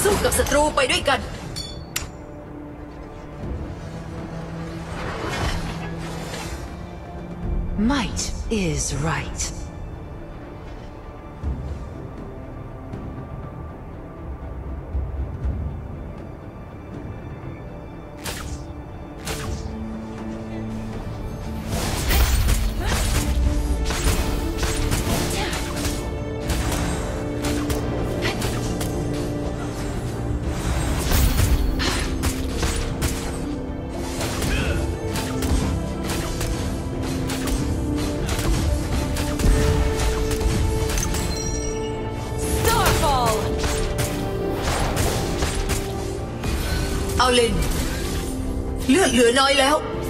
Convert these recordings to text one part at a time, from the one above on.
สู้กับศัตรูไปด้วยกัน Might is right. Starfall เอาเลนเลือดเหลือน้อยแล้ว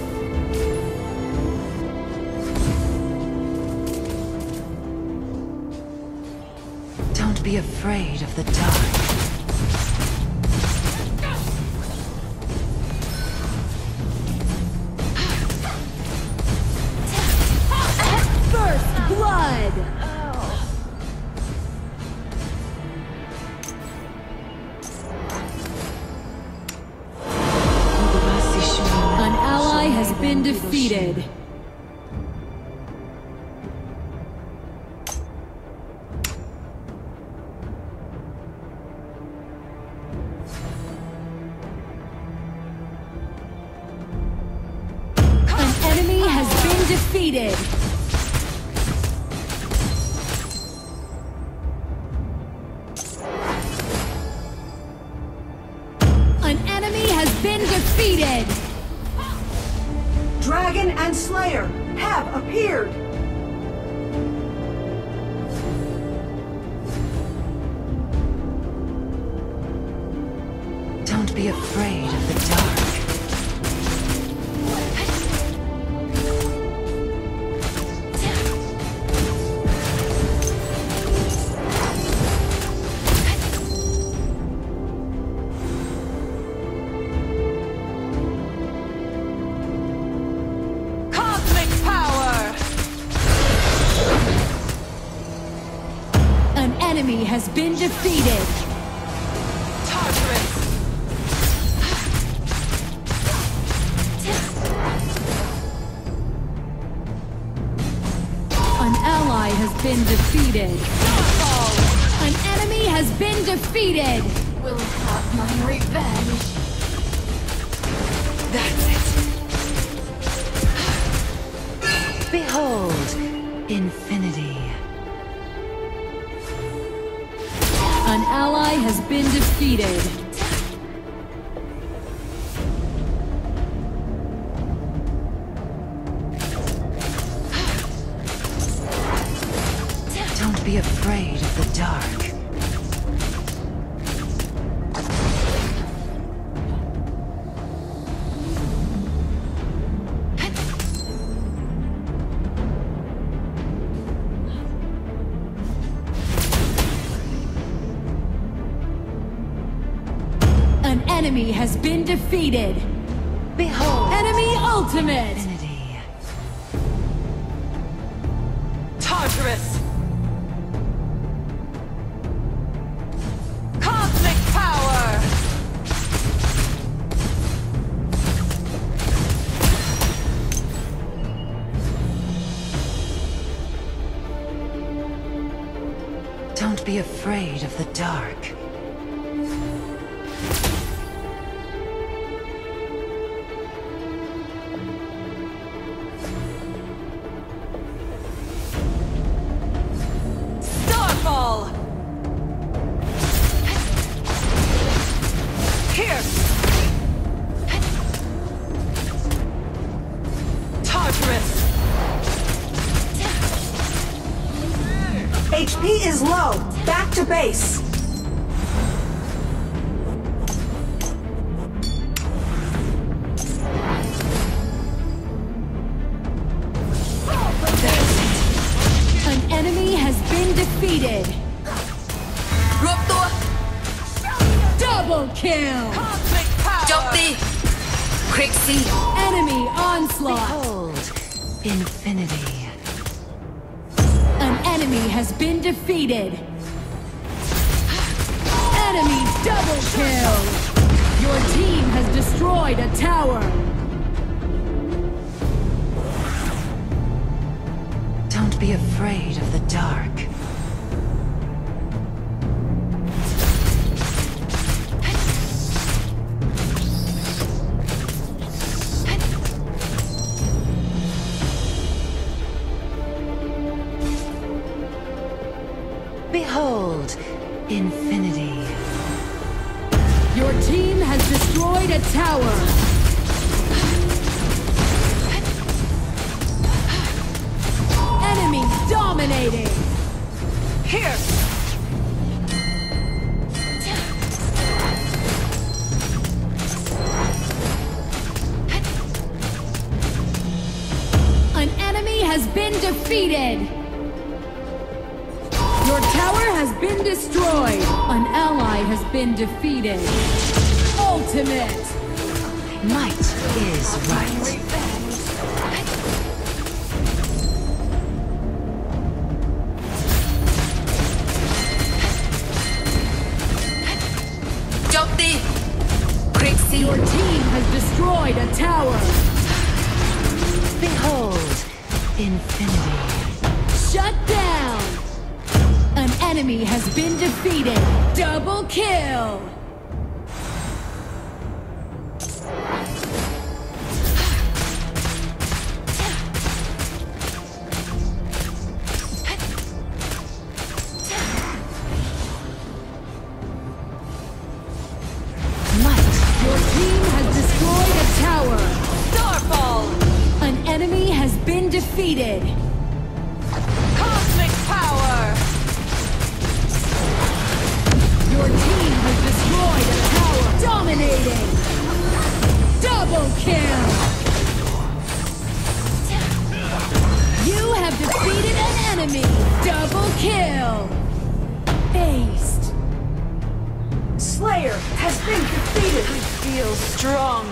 Don't be afraid of the dark. First blood! An ally has been defeated. An enemy has been defeated. An enemy has been defeated. Dragon and Slayer have appeared! Don't be afraid of the dark. Cosmic power An enemy has been defeated. Tartarus An ally has been defeated. Starfall An enemy has been defeated. will have my revenge. That's it. Behold, infinity. An ally has been defeated. Don't be afraid of the dark. An enemy has been defeated. Behold, Enemy ultimate. infinity. Tartarus Cosmic power Don't be afraid of the dark. Starfall Here Tartarus HP is low. Back to base. An enemy has been defeated. รวมตัว Double kill. Cosmic power โจมตี คริกซี่ Enemy onslaught. Behold, infinity. An enemy has been defeated. Enemy double kill! Your team has destroyed a tower! Don't be afraid of the dark. Behold, infinity. Your team has destroyed a tower! Enemy dominating! Here! An enemy has been defeated! Your tower has been destroyed! An ally has been defeated! Ultimate! Might is right. Your team has destroyed a tower! Behold, infinity. Shut down! An enemy has been defeated! Double kill! Your team has destroyed a tower! Starfall! An enemy has been defeated! Cosmic power! Your team has destroyed a tower! Dominating! Double kill! You have defeated an enemy! Double kill! Aced! Slayer has been defeated. Feel strong.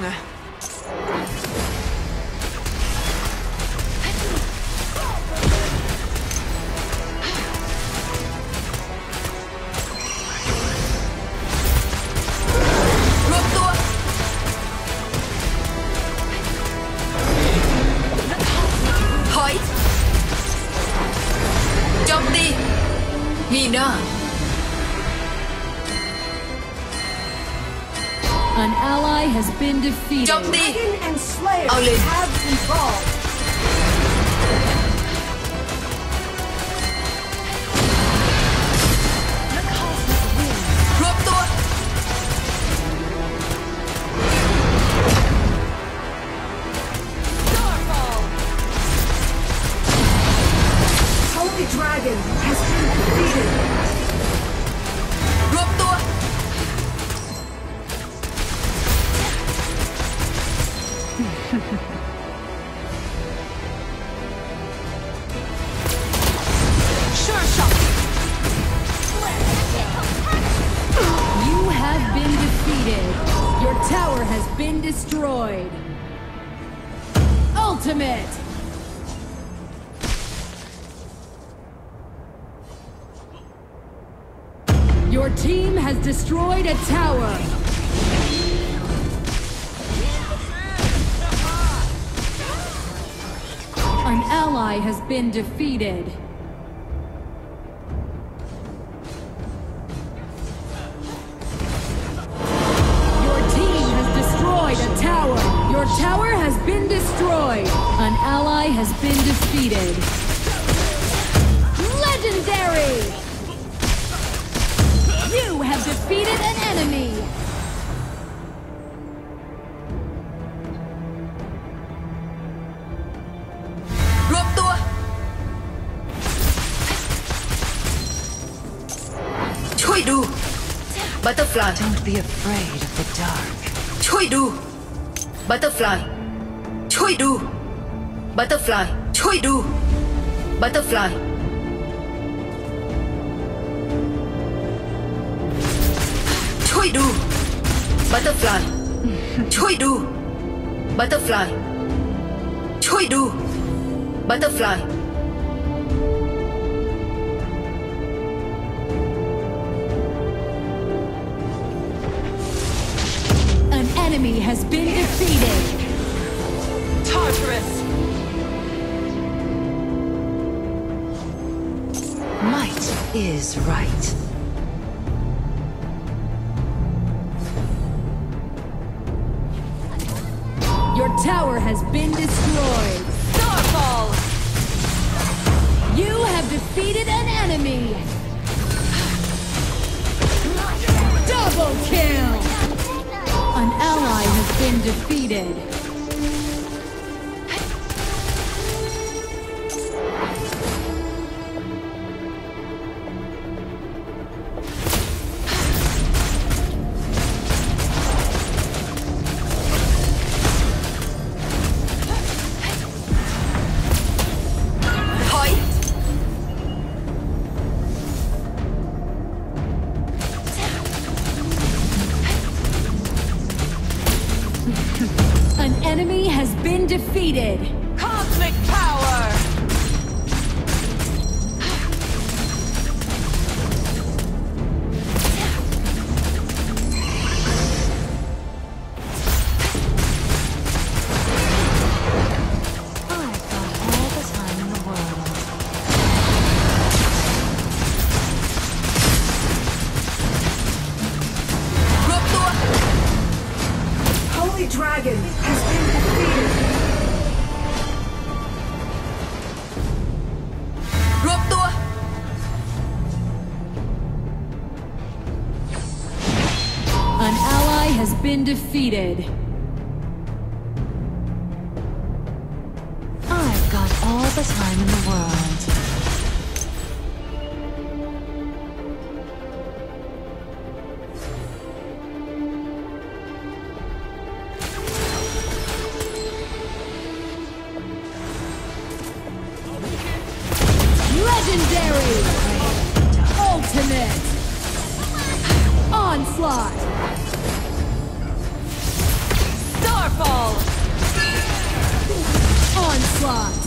An ally has been defeated. Dragon and Slayer Olin. have evolved. Holy Dragon has been defeated. You have been defeated. Your tower has been destroyed. Ultimate! Your team has destroyed a tower. An ally has been defeated. Your team has destroyed a tower. Your tower has been destroyed. An ally has been defeated. Legendary! You have defeated an enemy! Butterfly Don't be afraid of the dark. ช่วยดู Butterfly ช่วยดู Butterfly ช่วยดู Butterfly ช่วยดู Butterfly ช่วยดู Butterfly ช่วยดู Butterfly defeated. Tartarus! Might is right. Your tower has been destroyed. Starfall! You have defeated an enemy. Double kill. An ally has been defeated. An enemy has been defeated. Cosmic power! I've got all the time in the world. Holy Dragon has been defeated. รวมตัว An ally has been defeated. I've got all the time in the world. Legendary! Ultimate! Onslaught! Starfall! Onslaught!